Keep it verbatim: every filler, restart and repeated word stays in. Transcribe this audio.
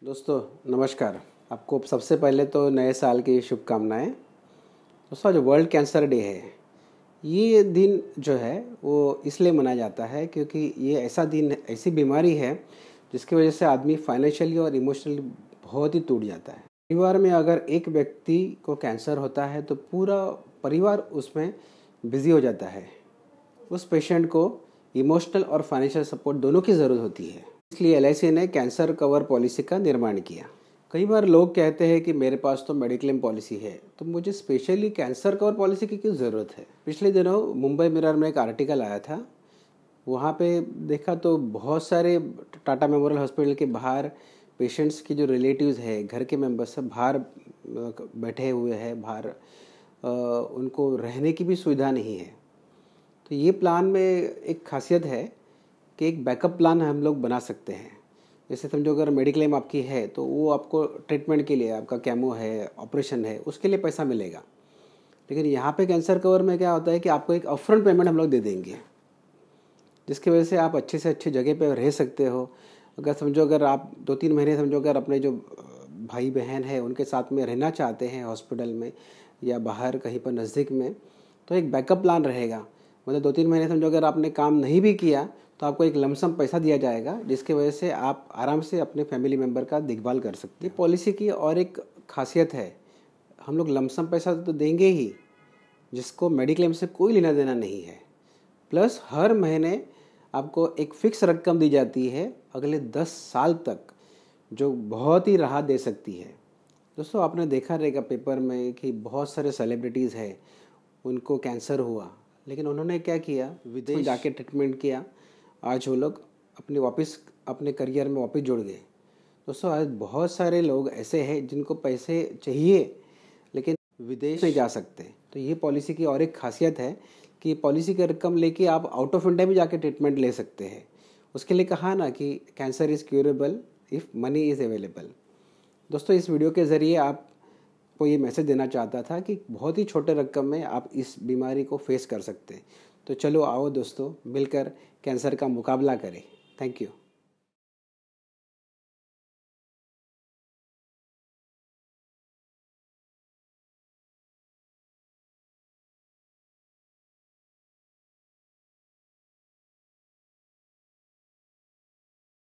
दोस्तों नमस्कार। आपको सबसे पहले तो नए साल की शुभकामनाएं। दोस्तों आज वर्ल्ड कैंसर डे है। ये दिन जो है वो इसलिए मनाया जाता है क्योंकि ये ऐसा दिन ऐसी बीमारी है जिसकी वजह से आदमी फाइनेंशियली और इमोशनली बहुत ही टूट जाता है। परिवार में अगर एक व्यक्ति को कैंसर होता है तो पूरा परिवार उसमें बिजी हो जाता है। उस पेशेंट को इमोशनल और फाइनेंशियल सपोर्ट दोनों की ज़रूरत होती है। इसलिए एल आई सी ने कैंसर कवर पॉलिसी का निर्माण किया। कई बार लोग कहते हैं कि मेरे पास तो मेडिक्लेम पॉलिसी है, तो मुझे स्पेशली कैंसर कवर पॉलिसी की क्यों ज़रूरत है। पिछले दिनों मुंबई मिरर में एक आर्टिकल आया था। वहाँ पे देखा तो बहुत सारे टाटा मेमोरियल हॉस्पिटल के बाहर पेशेंट्स के जो रिलेटिव्स है, घर के मेंबर्स सब बाहर बैठे हुए हैं। बाहर उनको रहने की भी सुविधा नहीं है। तो ये प्लान में एक खासियत है कि एक बैकअप प्लान हम लोग बना सकते हैं। जैसे समझो अगर मेडिक्लेम आपकी है तो वो आपको ट्रीटमेंट के लिए, आपका कैमो है, ऑपरेशन है, उसके लिए पैसा मिलेगा। लेकिन यहाँ पे कैंसर कवर में क्या होता है कि आपको एक अपफ्रंट पेमेंट हम लोग दे देंगे, जिसकी वजह से आप अच्छे से अच्छी जगह पे रह सकते हो। अगर समझो अगर आप दो तीन महीने समझो अगर अपने जो भाई बहन है उनके साथ में रहना चाहते हैं हॉस्पिटल में या बाहर कहीं पर नज़दीक में, तो एक बैकअप प्लान रहेगा। मतलब दो तीन महीने समझो अगर आपने काम नहीं भी किया तो आपको एक लमसम पैसा दिया जाएगा, जिसकी वजह से आप आराम से अपने फैमिली मेम्बर का देखभाल कर सकते हैं। पॉलिसी की और एक खासियत है, हम लोग लमसम पैसा तो देंगे ही, जिसको मेडिक्लेम से कोई लेना देना नहीं है। प्लस हर महीने आपको एक फ़िक्स रकम दी जाती है अगले दस साल तक, जो बहुत ही राहत दे सकती है। दोस्तों आपने देखा रहेगा पेपर में कि बहुत सारे सेलिब्रिटीज़ हैं, उनको कैंसर हुआ, लेकिन उन्होंने क्या किया, विदेश जाके ट्रीटमेंट किया। आज वो लोग अपने वापस अपने करियर में वापस जुड़ गए। दोस्तों आज बहुत सारे लोग ऐसे हैं जिनको पैसे चाहिए लेकिन विदेश नहीं जा सकते। तो ये पॉलिसी की और एक खासियत है कि पॉलिसी की रकम लेके आप आउट ऑफ इंडिया भी जाके ट्रीटमेंट ले सकते हैं। उसके लिए कहा ना कि cancer is curable if money is available. दोस्तों इस वीडियो के ज़रिए आप को ये मैसेज देना चाहता था कि बहुत ही छोटे रकम में आप इस बीमारी को फेस कर सकते हैं। तो चलो आओ दोस्तों, मिलकर कैंसर का मुकाबला करें। Thank you.